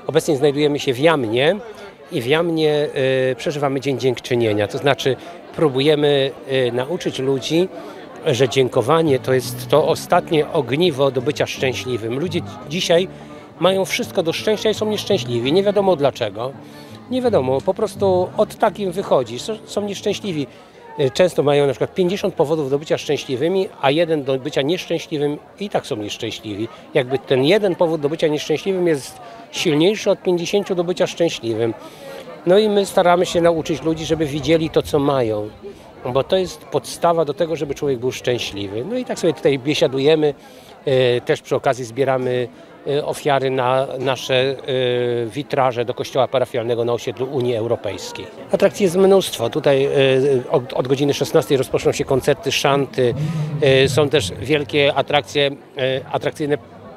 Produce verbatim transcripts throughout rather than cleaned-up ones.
Obecnie znajdujemy się w Jamnie i w Jamnie y, przeżywamy Dzień Dziękczynienia. To znaczy próbujemy y, nauczyć ludzi, że dziękowanie to jest to ostatnie ogniwo do bycia szczęśliwym. Ludzie dzisiaj mają wszystko do szczęścia i są nieszczęśliwi. Nie wiadomo dlaczego. Nie wiadomo, po prostu od takim wychodzi. Są nieszczęśliwi. Często mają na przykład pięćdziesiąt powodów do bycia szczęśliwymi, a jeden do bycia nieszczęśliwym i tak są nieszczęśliwi. Jakby ten jeden powód do bycia nieszczęśliwym jest silniejszy od pięćdziesięciu do bycia szczęśliwym. No i my staramy się nauczyć ludzi, żeby widzieli to, co mają. Bo to jest podstawa do tego, żeby człowiek był szczęśliwy. No i tak sobie tutaj biesiadujemy, też przy okazji zbieramy ofiary na nasze witraże do kościoła parafialnego na osiedlu Unii Europejskiej. Atrakcji jest mnóstwo. Tutaj od, od godziny szesnastej rozpoczną się koncerty, szanty. Są też wielkie atrakcje, atrakcyjne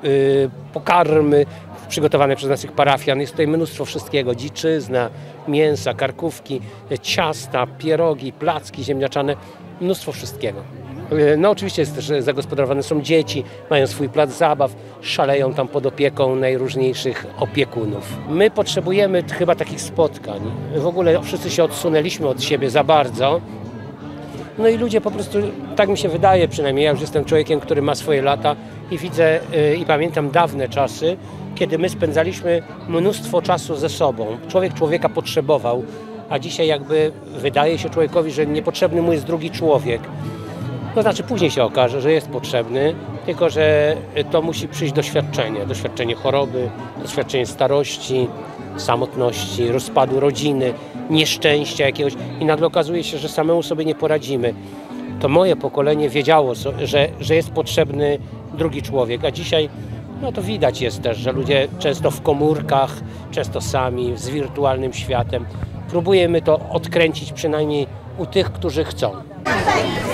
pokarmy przygotowane przez naszych parafian. Jest tutaj mnóstwo wszystkiego. Dziczyzna, mięsa, karkówki, ciasta, pierogi, placki ziemniaczane. Mnóstwo wszystkiego. No oczywiście jest też zagospodarowane są dzieci, mają swój plac zabaw, szaleją tam pod opieką najróżniejszych opiekunów. My potrzebujemy chyba takich spotkań. W ogóle wszyscy się odsunęliśmy od siebie za bardzo. No i ludzie po prostu, tak mi się wydaje przynajmniej, ja już jestem człowiekiem, który ma swoje lata i widzę yy, i pamiętam dawne czasy, kiedy my spędzaliśmy mnóstwo czasu ze sobą. Człowiek człowieka potrzebował, a dzisiaj jakby wydaje się człowiekowi, że niepotrzebny mu jest drugi człowiek. To znaczy później się okaże, że jest potrzebny, tylko że to musi przyjść doświadczenie. Doświadczenie choroby, doświadczenie starości, samotności, rozpadu rodziny, nieszczęścia jakiegoś i nagle okazuje się, że samemu sobie nie poradzimy. To moje pokolenie wiedziało, że, że jest potrzebny drugi człowiek, a dzisiaj no to widać jest też, że ludzie często w komórkach, często sami, z wirtualnym światem. Próbujemy to odkręcić przynajmniej u tych, którzy chcą.